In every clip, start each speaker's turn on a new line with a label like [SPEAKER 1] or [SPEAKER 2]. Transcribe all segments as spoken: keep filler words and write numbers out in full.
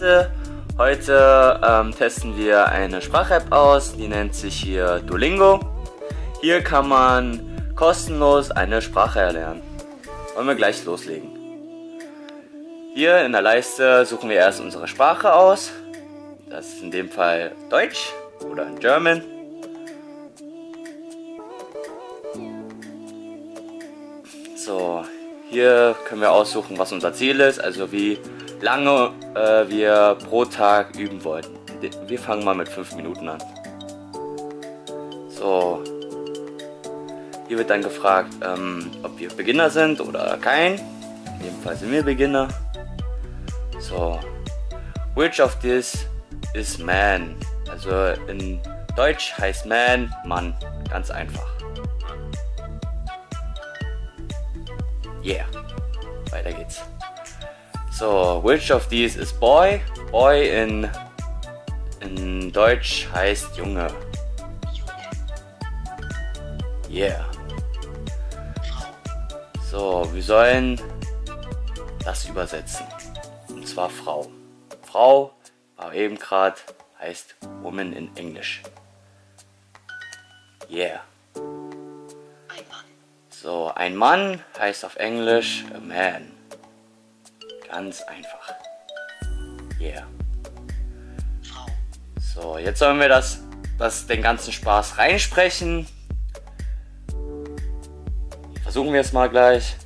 [SPEAKER 1] Leute, heute ähm, testen wir eine Sprach-App aus, die nennt sich hier Duolingo. Hier kann man kostenlos eine Sprache erlernen. Wollen wir gleich loslegen. Hier in der Leiste suchen wir erst unsere Sprache aus. Das ist in dem Fall Deutsch oder German. So, hier können wir aussuchen, was unser Ziel ist, also wie lange äh, wir pro Tag üben wollten. Wir fangen mal mit fünf Minuten an. So, hier wird dann gefragt, ähm, ob wir Beginner sind oder kein. In dem Fall sind wir Beginner. So, which of this is man? Also in Deutsch heißt man Mann, ganz einfach. Yeah, weiter geht's. So, which of these is boy? Boy in, in Deutsch heißt Junge. Yeah. So, wir sollen das übersetzen. Und zwar Frau. Frau, war eben gerade, heißt Woman in Englisch. Yeah. So, ein Mann heißt auf Englisch a man. Ganz einfach. Yeah. So, jetzt sollen wir das, das den ganzen Spaß reinsprechen. Versuchen wir es mal gleich.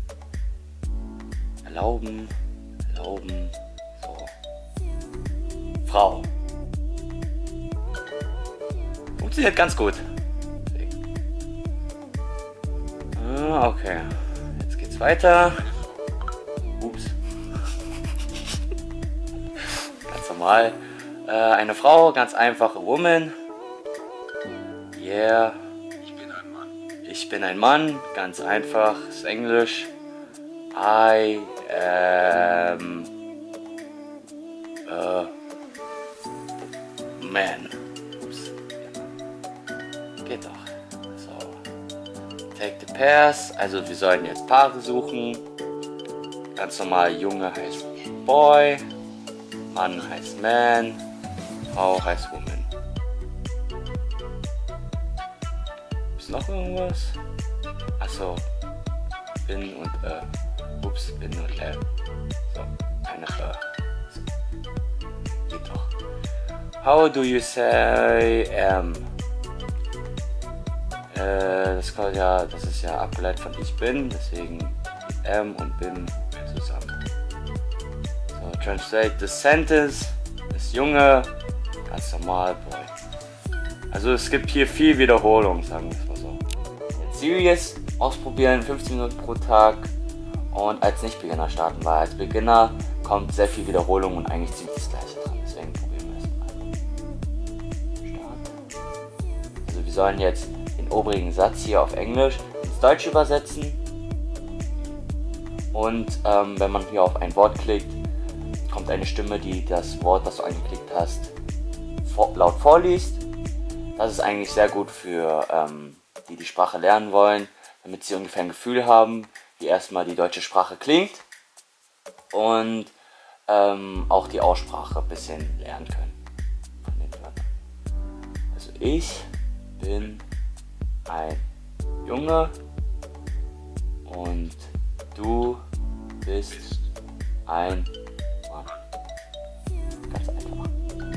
[SPEAKER 1] Erlauben, erlauben. So. Frau. Funktioniert ganz gut. Ah, okay. Jetzt geht's weiter. Ups. Ganz normal. Äh, eine Frau, ganz einfache Woman. Yeah.
[SPEAKER 2] Ich bin ein Mann.
[SPEAKER 1] Ich bin ein Mann, ganz einfach, ist Englisch. I am a man. Ups. Geht doch. So. Take the pairs, also wir sollen jetzt Paare suchen. Ganz normal, Junge heißt Boy, Mann heißt Man, Frau heißt Woman. Ist noch irgendwas? Achso, bin und äh. Ups, bin und äh. So, eine äh. So. Geht doch. How do you say am? Äh, das kann ja, das ist ja abgeleitet von ich bin, deswegen am und bin zusammen. So, translate the sentence. Das Junge, ganz normal, Boy. Also es gibt hier viel Wiederholung, sagen wir es mal so. Jetzt Serious ausprobieren, fünfzehn Minuten pro Tag und als Nicht-Beginner starten, weil als Beginner kommt sehr viel Wiederholung und eigentlich ziemlich das gleiche dran. Deswegen probieren wir es mal. Start. Also wir sollen jetzt den obrigen Satz hier auf Englisch ins Deutsch übersetzen. Und ähm, wenn man hier auf ein Wort klickt, kommt eine Stimme, die das Wort, das du angeklickt hast, vor, laut vorliest. Das ist eigentlich sehr gut für ähm, die die Sprache lernen wollen, damit sie ungefähr ein Gefühl haben, wie erstmal die deutsche Sprache klingt und ähm, auch die Aussprache ein bisschen lernen können von den Wörtern. Also ich bin ein Junge und du bist ein Mann. Ganz einfach.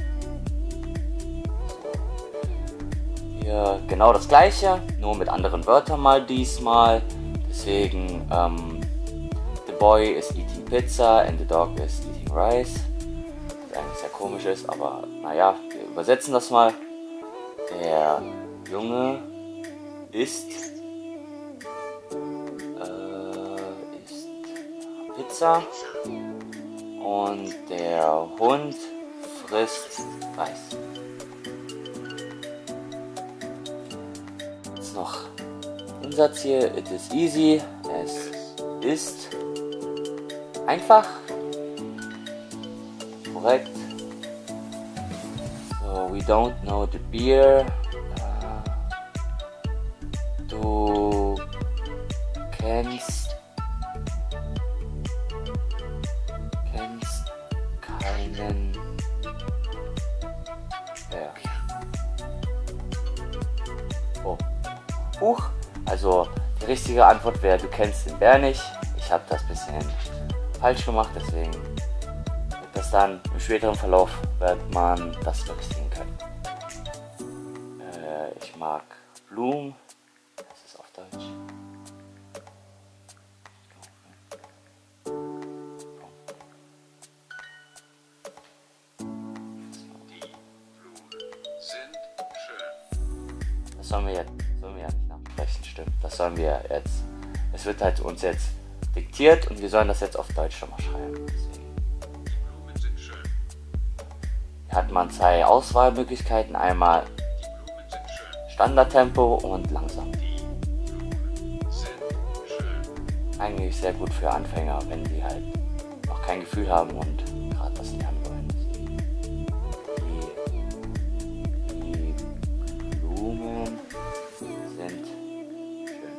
[SPEAKER 1] Hier genau das gleiche, nur mit anderen Wörtern mal diesmal. Deswegen, ähm, the boy is eating pizza and the dog is eating rice. Was eigentlich sehr komisch ist, aber naja, wir übersetzen das mal. Der Junge isst, äh, isst Pizza und der Hund frisst Reis. Jetzt noch den Satz hier, it is easy, es ist einfach, korrekt. So, we don't know the beer. Du kennst kennst keinen Buch. Also die richtige Antwort wäre, du kennst den Bär nicht. Ich habe das ein bisschen falsch gemacht, deswegen wird das dann im späteren Verlauf wird man das berücksichtigen können. Äh, ich mag Blumen. Das ist auf Deutsch. Das sollen wir jetzt, sollen wir ja nicht nachsprechen, stimmt. Das sollen wir jetzt. Es wird halt uns jetzt diktiert und wir sollen das jetzt auf Deutsch nochmal schreiben. Deswegen.
[SPEAKER 2] Die Blumen sind schön.
[SPEAKER 1] Hier hat man zwei Auswahlmöglichkeiten. Einmal
[SPEAKER 2] Die Blumen sind schön.
[SPEAKER 1] Standardtempo und langsam.
[SPEAKER 2] Die Blumen sind schön.
[SPEAKER 1] Eigentlich sehr gut für Anfänger, wenn die halt noch kein Gefühl haben und gerade das lernen wollen. Die, die Blumen sind schön.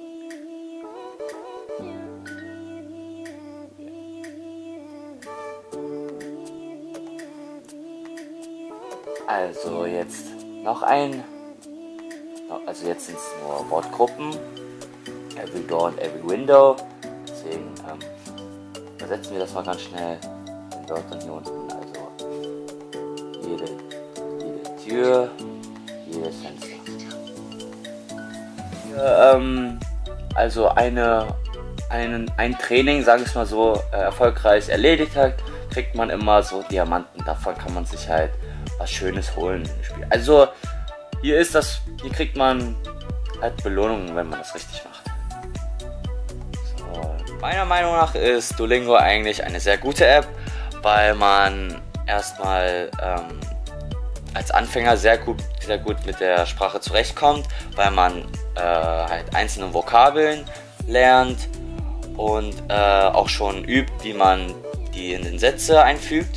[SPEAKER 1] Also jetzt noch ein, also jetzt sind es nur Wortgruppen. Every door and every window. Deswegen ähm, übersetzen wir das mal ganz schnell in Wörtern hier unten. Also jede, jede Tür, jedes Fenster. Hier, ähm, also eine, einen, ein Training, sage ich mal so, äh, erfolgreich erledigt hat, kriegt man immer so Diamanten. Davon kann man sich halt was Schönes holen im Spiel. Also hier ist das, hier kriegt man halt Belohnungen, wenn man das richtig macht. Meiner Meinung nach ist Duolingo eigentlich eine sehr gute App, weil man erstmal ähm, als Anfänger sehr gut, sehr gut mit der Sprache zurechtkommt, weil man äh, halt einzelne Vokabeln lernt und äh, auch schon übt, wie man die in den Sätze einfügt.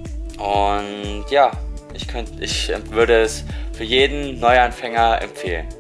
[SPEAKER 1] Und ja, ich, könnt, ich würde es für jeden Neuanfänger empfehlen.